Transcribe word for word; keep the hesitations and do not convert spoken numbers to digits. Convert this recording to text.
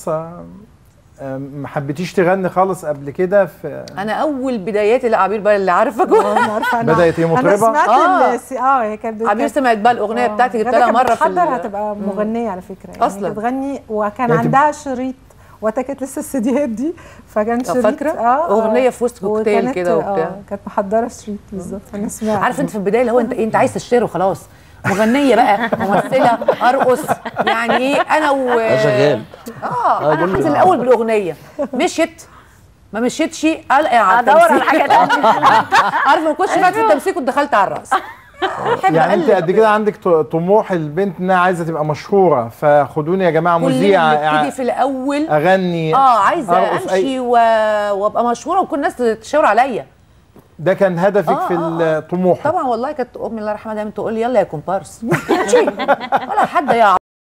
كومبارس ما حبيتيش تغني خالص قبل كده؟ في انا اول بداياتي لعبير بقى اللي عارفه بدات هي مطربه. انا سمعت اه اه هي كانت عبير سمعت بقى الاغنيه بتاعتي جبت لها مره في بتحضر هتبقى مغنيه على فكره يعني اصلا بتغني، وكان يعني عندها شريط وقتها كانت لسه السيديات دي، فكان شريط فاكره اه اغنيه في وسط كوكتيل كده وبتاع اه كانت محضره شريط بالظبط. انا سمعت عارف انت في البدايه اللي هو انت انت عايز تشتري وخلاص، مغنيه بقى ممثله ارقص يعني ايه انا و شغال اه انا هنزل الاول بالاغنيه، مشيت ما مشيتش القى على ادور على حاجه ثانيه. عارف ما كنتش فات في التمثيل كنت دخلت على الرقص. يعني انت قد كده عندك طموح البنت انها عايزه تبقى مشهوره، فخدوني يا جماعه مذيعه ابتدي في الاول اغني اه عايزه امشي أي... و... وابقى مشهوره وكل الناس تشاور عليا. ده كان هدفك آه في الطموح؟ طبعا والله كانت امي الله يرحمها دايما تقول لي يلا يا كومبارس ولا حد يا